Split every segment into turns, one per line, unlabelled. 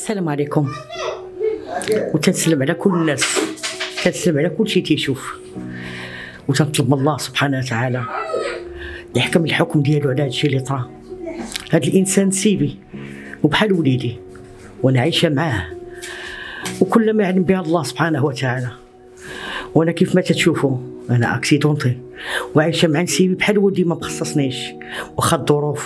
السلام عليكم، وتنسلم على كل الناس، تنسلم على كل شيء تيشوف، وتنطلب من الله سبحانه وتعالى يحكم الحكم ديالو على هذا الشيء اللي طرا. هذا الانسان سيبي وبحال وليدي، وانا عايشه معاه، وكل ما يعلم بها الله سبحانه وتعالى. وانا كيف ما تتشوفوا انا اكسيدونتي وعايشه مع نسيبي بحال ولدي، ما مخصصنيش، واخا الظروف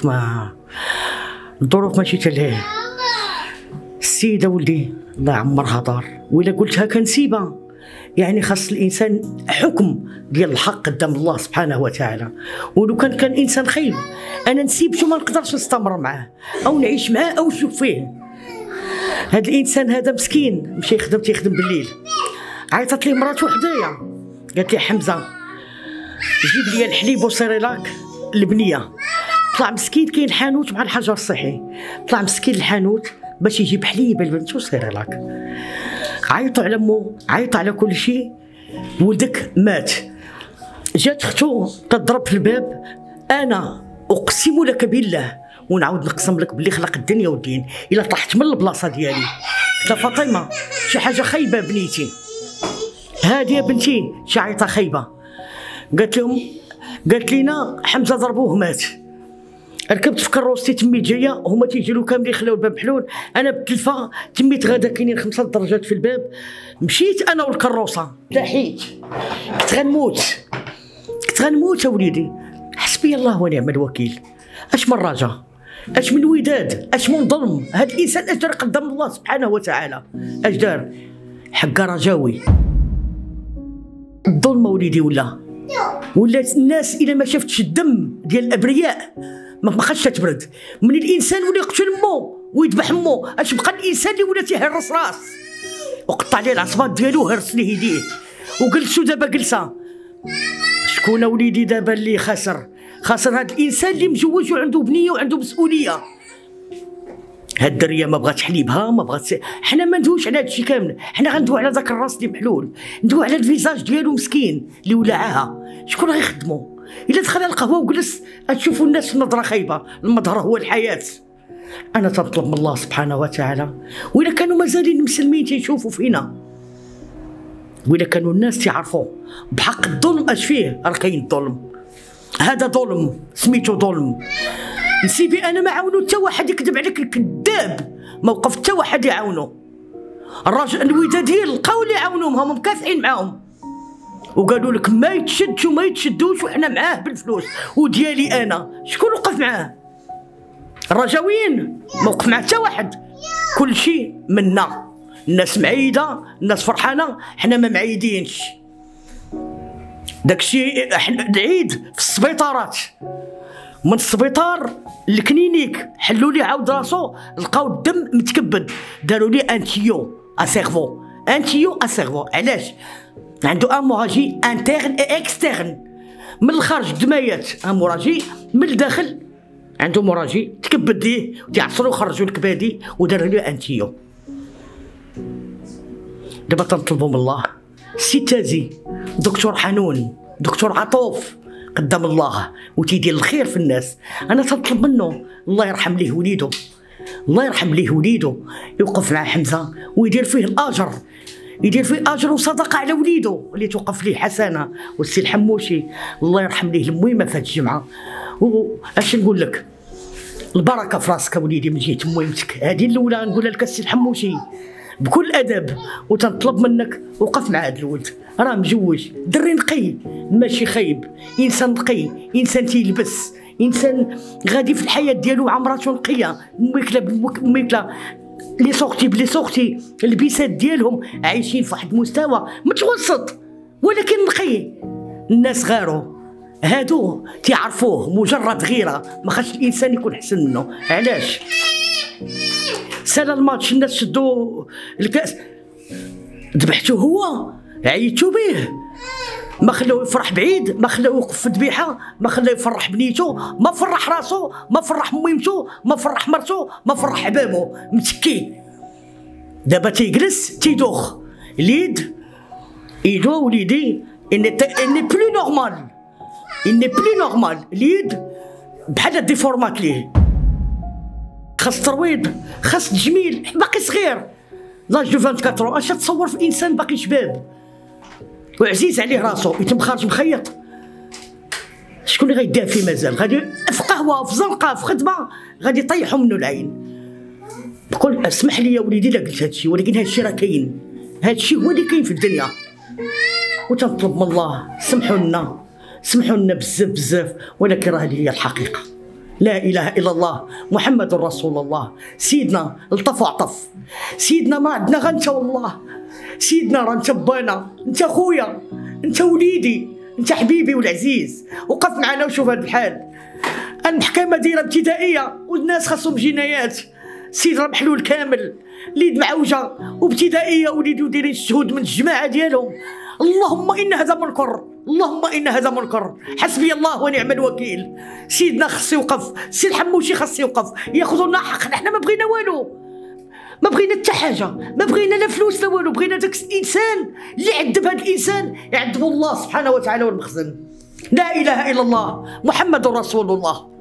ماشي تلهيه. السيده ولدي الله يعمرها دار، وإلا قلتها كنسيبها يعني خاص الانسان حكم ديال الحق قدام الله سبحانه وتعالى. ولو كان انسان خايب انا نسيبته ما نقدرش نستمر معاه او نعيش معاه او نشوف فيه. هذا الانسان هذا مسكين مشى يخدم، تيخدم بالليل. عيطت لي مراته حدايا قالت لي حمزه جيب لي الحليب وسيريلاك البنيه. طلع مسكين كاين حانوت مع الحجر الصحي، طلع مسكين الحانوت باش يجيب حليب البنت وسيريلاك. عيطوا على مو، عيطوا على كل شيء، ولدك مات. جات اختو تضرب في الباب، انا اقسم لك بالله ونعاود نقسم لك باللي خلق الدنيا والدين الا طحت من البلاصه ديالي. قلت لها فاطمه شي حاجه خايبه بنيتي، هادي يا بنتي شي عيطه خايبه. قالت لينا حمزه ضربوه مات. ركبت في كروستي تميت جايه، هما تيجيو كاملين خلاو الباب محلول، انا بالتلفه تميت غادا كاينين 5 درجات في الباب. مشيت انا والكروسه تحيت، كنت غنموت يا وليدي. حسبي الله ونعم الوكيل. اش من رجا، اش من وداد، اش من ظلم. هاد الانسان اش دار قدام الله سبحانه وتعالى؟ اش دار؟ حق رجاوي الظلم وليدي. ولا الناس الا ما شافتش الدم ديال الابرياء ما بقاش تبرد. من الانسان ولا يقتل مو ويذبح مو، اش بقى الانسان اللي ولا تيهرس راس وقطع ليه العصبات ديالو وهرس ليه يديه وجلسو دابا جلسه. شكون وليدي دابا اللي خسر هذا الانسان اللي مجوج وعنده بنيه وعنده مسؤوليه. هاد الدريه ما بغات حليبها، ما بغات حنا ما ندويش على هادشي كامل، حنا غندوي على داك الراس اللي محلول، ندوي على الفيزاج ديالو مسكين اللي ولعها. شكون غيخدمو؟ الا دخل القهوه وجلس غتشوفوا الناس في نظره خايبه. المظهر هو الحياه. انا تنطلب من الله سبحانه وتعالى، وإلا كانوا مازالين مسلمين تيشوفوا فينا، وإلا كانوا الناس تيعرفوا بحق الظلم اش فيه، راه كاين الظلم. هذا ظلم سميتو ظلم. نسيبي انا ما عاونو حتى واحد يكذب عليك الكذاب، ما وقف حتى واحد يعاونو. الراجل الودادين لقاو اللي يعاونوهم، هما مكافحين معاهم وقالوا لك ما يتشدش وما يتشدوش وحنا معاه بالفلوس. وديالي انا شكون وقف معاه؟ الرجاويين ما وقف معاه حتى واحد. كل شيء منا، الناس معيده، الناس فرحانه، حنا ما معيدينش. داكشي العيد في السبيطارات، من السبيطار للكلينيك حلوا لي عاود راسو، لقاو الدم متكبد، داروا لي انتيو اسيرفو. علاش؟ عنده اموراجي انترن اي اكسترن. من الخارج دمايات اموراجي، من الداخل عنده موراجي تكبد ليه وتيعصروا وخرجوا الكبادي وداروا ليه انتيو. دابا تنطلبوا من الله السي تازي، دكتور حنون، دكتور عطوف قدام الله وتيدير الخير في الناس. انا تنطلب منه الله يرحم ليه وليدو، الله يرحم ليه وليدو، يوقف مع حمزه ويدير فيه الاجر، يدير فيه اجر وصدقه على وليدو اللي توقف ليه حسنه. والسي الحموشي الله يرحم ليه المهمه في هذه الجمعه. واش نقول لك، البركه في راسك وليدي من جهه مهمتك. هذه الاولى نقولها لك السي الحموشي بكل ادب، وتنطلب منك وقف مع هذا الولد، راه مجوج، دري نقي ماشي خايب، انسان نقي، انسان تيلبس، انسان غادي في الحياه ديالو عمراتو نقيه، ميكله لي سوختي البيسات ديالهم عايشين في واحد المستوى متوسط ولكن نقي. الناس غاروا هادو تيعرفوه مجرد غيره، ما خاصش الانسان يكون احسن منه. علاش؟ سال الماتش الناس شدوا الكاس ذبحتو هو، عيطتو به، ما خلاوه يفرح بعيد، ما خلاوه يوقف في ذبيحه، ما خلاوه يفرح بنيتو، ما فرح راسو، ما فرح ميمتو، ما فرح مرتو، ما فرح حبابو، متكي. دابا تيجلس تيدوخ اليد ايدو وليدي اني بلو نورمال، اليد بحال ديفورمات ليه. خاص ترويض، خاص تجميل، باقي صغير لاج دو 24. اش تصور في انسان باقي شباب وعزيز عليه راسو يتم خارج مخيط؟ شكون اللي غيدافي مازال؟ غادي في قهوه، في زنقه، في خدمه، غادي يطيحوا منه العين. بقول اسمح لي يا وليدي الا قلت هادشي، ولكن هادشي راه كاين، هادشي هو اللي كاين في الدنيا. وتنطلب من الله سمحوا لنا بزاف بزاف، ولكن راه هذه هي الحقيقه. لا اله الا الله محمد رسول الله. سيدنا لطف وعطف، سيدنا ما عندنا غير انت والله. سيدنا راه انت بانا، انت خويا، انت وليدي، انت حبيبي والعزيز. وقف معنا وشوف هذا الحال. المحكمه دايره ابتدائيه والناس خاصهم جنايات. سيد راه محلول كامل، اليد معوجه وابتدائيه وليدي ودايرين الشهود من الجماعه ديالهم. اللهم ان هذا منكر، اللهم ان هذا منكر. حسبي الله ونعم الوكيل. سيدنا خص يوقف، سي الحموشي خص يوقف، ياخذوا لنا حقنا. حنا ما بغينا والو، ما بغينا حتى حاجه، ما بغينا لا فلوس لا والو. بغينا داك الانسان اللي عذب هذا الانسان يعذبه الله سبحانه وتعالى والمخزن. لا اله الا الله محمد رسول الله.